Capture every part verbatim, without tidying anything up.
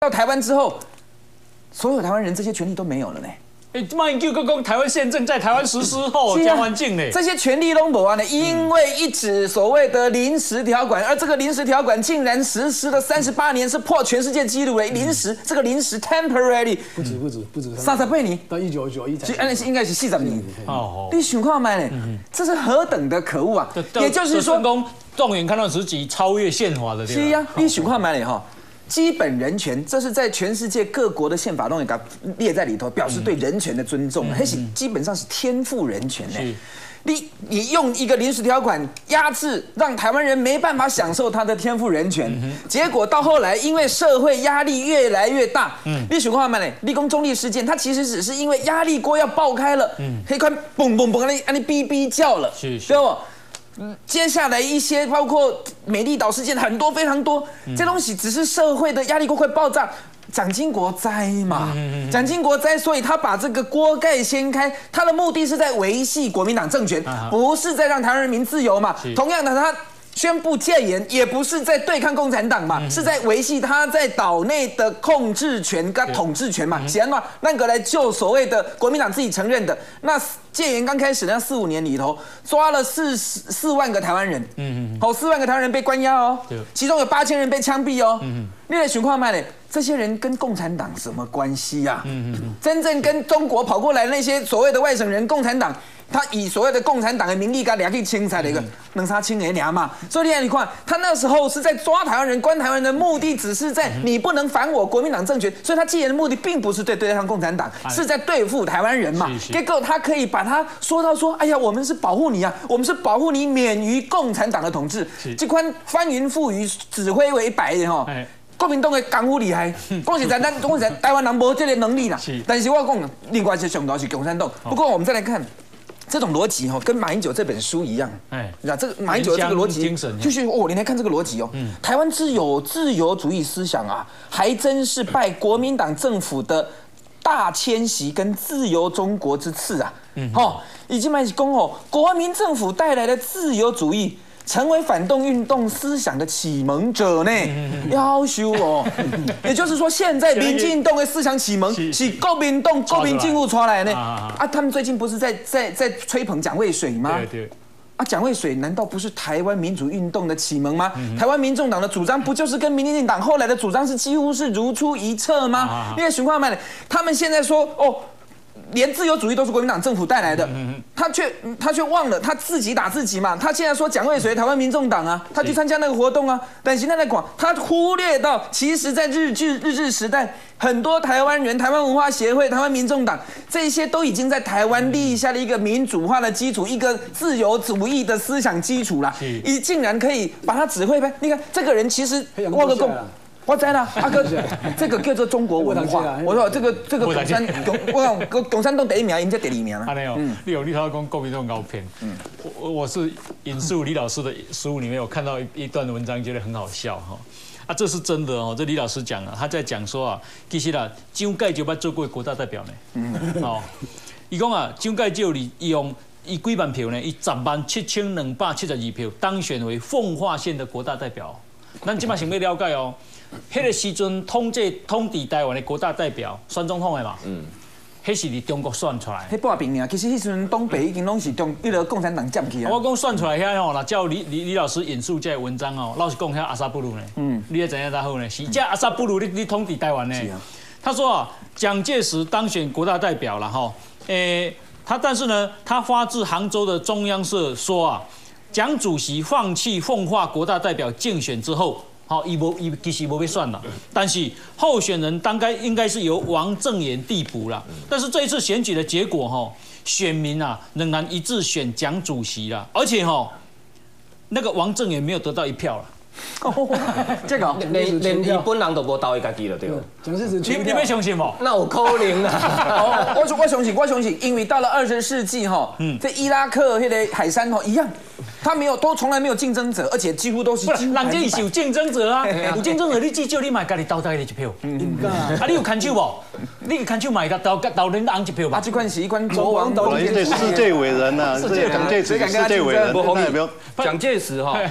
到台湾之后，所有台湾人这些权利都没有了呢。 哎，马英九刚刚台湾宪政在台湾实施后将完境呢， 这些权利都没完呢，因为一纸所谓的临时条款，而这个临时条款竟然实施了三十八年，是破全世界纪录的临时，这个临时 temporary 不止不止不止三十八年， 到一九九一才， 其实应该是四十年。 哦， 你想看嘛呢？这是何等的可恶啊！也就是说， 动员戡乱时期超越宪法的， 是呀，你想看嘛呢？哈。 基本人权，这是在全世界各国的宪法都给它列在里头，表示对人权的尊重，那是基本上是天赋人权呢。你你用一个临时条款压制，让台湾人没办法享受他的天赋人权，结果到后来因为社会压力越来越大，你想看嘛呢？立功中立事件，它其实只是因为压力锅要爆开了，黑块嘣嘣嘣，你你哔哔叫了，对不？ 接下来一些包括美丽岛事件很多非常多，这东西只是社会的压力锅快爆炸。蒋经国栽嘛，蒋经国栽，所以他把这个锅盖掀开，他的目的是在维系国民党政权，不是在让台湾人民自由嘛。同样的，他。 宣布戒严也不是在对抗共产党嘛，嗯、是在维系他在岛内的控制权跟统治权嘛。显然嘛，那个来就所谓的国民党自己承认的，那戒严刚开始那四五年里头，抓了四十四万个台湾人，嗯嗯，好，四万个台湾人被关押哦，其中有八千人被枪毙哦。嗯你的情况嘛呢？这些人跟共产党什么关系呀、啊？嗯嗯真正跟中国跑过来那些所谓的外省人，共产党。 他以所谓的共产党的名义，跟两个清才的一个能杀清人娘嘛，所以你看，他那时候是在抓台湾人、关台湾人的目的，只是在你不能反我国民党政权，所以他戒严的目的并不是对对抗共产党，是在对付台湾人嘛。结果他可以把他说到说，哎呀，我们是保护你啊，我们是保护你免于共产党的统治，这款翻云覆雨、指挥为白的哈。 国民党的功夫厉害，讲实在，咱讲实在，台湾人无这个能力啦。但是我讲，另外一些上头是共产党。不过我们再来看。 这种逻辑哈，跟马英九这本书一样，哎，你知道这个马英九的这个逻辑，就是哦，你来看这个逻辑哦，嗯，台湾之有自由主义思想啊，还真是拜国民党政府的大迁徙跟自由中国之赐啊，嗯，哦，已经蛮是讲哦，国民政府带来的自由主义。 成为反动运动思想的启蒙者呢，要求哦，也就是说，现在民进党的思想启蒙是国民党国民政府传来的啊。他们最近不是在在在吹捧蒋渭水吗？对对。啊，蒋渭水难道不是台湾民主运动的启蒙吗？台湾民众党的主张不就是跟民进党后来的主张是几乎是如出一辙吗？因为循环卖的，他们现在说哦。 连自由主义都是国民党政府带来的，他却他却忘了他自己打自己嘛。他现在说蒋渭水台湾民众党啊，他去参加那个活动啊，但现在在广，他忽略到其实在日治日治时代，很多台湾人、台湾文化协会、台湾民众党这些都已经在台湾立下了一个民主化的基础，一个自由主义的思想基础啦。你竟然可以把他指挥呗？你看这个人其实挖个洞。 我知啦，阿哥，这个叫做中国文化。我说这个这个共产共，我讲共产党第一名，人家第二名啊。 安尼哦，你有你头讲国民党高偏。嗯，我我是引述李老师的书里面，我看到一一段文章，觉得很好笑哈。啊，这是真的哦，这李老师讲啊，他在讲说啊，其实啦，蒋介石捌做过国大代表呢。嗯，哦，伊讲啊，蒋介石利用伊几万票呢，伊十万七千两百七十二票当选为奉化县的国大代表。咱今嘛想要了解哦。 迄个时阵统治统治台湾的国大代表选总统的嘛，嗯，迄是伫中国选出来。 迄半平尔，其实迄时阵东北已经拢是中迄个共产党占去啊。 我讲选出来遐吼，那照李李李老师引述这文章哦，老实讲，遐阿萨布鲁呢，嗯，你也知影咋好呢？是这阿萨布鲁你你统治台湾呢？他说啊，蒋介石当选国大代表了哈，诶，他但是呢，他发自杭州的中央社说啊，蒋主席放弃奉化国大代表竞选之后。 好，伊无伊其实无被算了，但是候选人当该应该是由王正言递补了。但是这一次选举的结果哈，选民啊仍然一致选蒋主席啦，而且哈，那个王正言没有得到一票了。 这个连连伊本人都无投伊家己了，对。 蒋介石你你要相信不？ 那有可能啊！ 我我相信，我相信，因为到了二十世纪哈，嗯，这伊拉克那个海山吼一样。 他没有，都从来没有竞争者，而且几乎都是。 人家是有竞争者啊，有竞争者，你至少你买家己投大家一票。嗯，啊，你有看手无？你有看手买个投投人昂一票吧？ 啊，这款是一款国王投人，这世界伟人呐，这蒋介石世界伟人， 不红不用。蒋介石哈，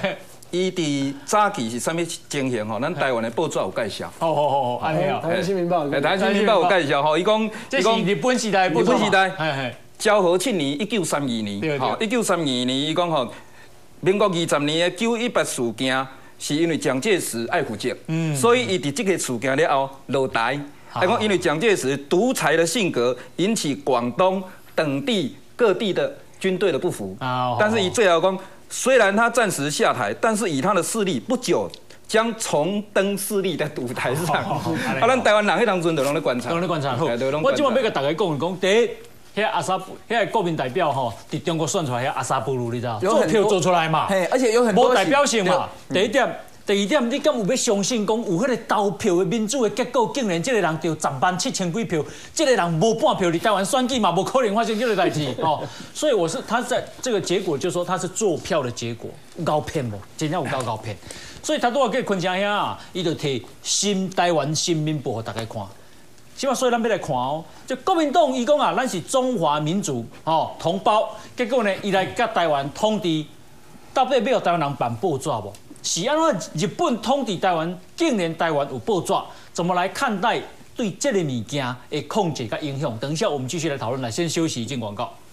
伊伫早期是啥物情形吼？咱台湾的报纸有介绍。 哦哦哦，安尼啊， 台湾新民报， 台湾新民报有介绍吼，伊讲， 这是日本时代， 日本时代， 嘿嘿， 昭和七年一九三二年，吼，一九三二年，伊讲吼，民国二十年的九一八事件，是因为蒋介石爱负责，嗯，所以伊伫这个事件了后落台。还讲因为蒋介石独裁的性格引起广东等地各地的军队的不服，但是伊最后讲。虽然他暂时下台，但是以他的势力，不久将重登势力的舞台上。啊，咱台湾人迄当阵就拢咧观察， 拢咧观察。好，我今晚要甲大家讲讲，第一，遐阿萨，遐国民代表吼，伫中国选出来遐阿萨布鲁，你知道？做票做出来嘛？ 嘿，而且有很多无代表性嘛。第一点。第二点，你敢有要相信讲有迄个投票的民主的结果，竟然这个人得十万七千几票，这个人无半票，你台湾选举嘛，无可能发生这个代志哦。所以我是他在这个结果，就说他是做票的结果，高骗无，真正有高高骗。所以他都要给昆强兄啊，伊就摕新台湾新民报给大家看。起码所以咱要来看哦，就国民党伊讲啊，咱是中华民族哦同胞，结果呢，伊来甲台湾统治，到底要台湾人办报纸无？是安怎日本统治台湾，竟然台湾有报纸，怎么来看待对这个物件的控制跟影响？等一下我们继续来讨论。来，先休息，进广告。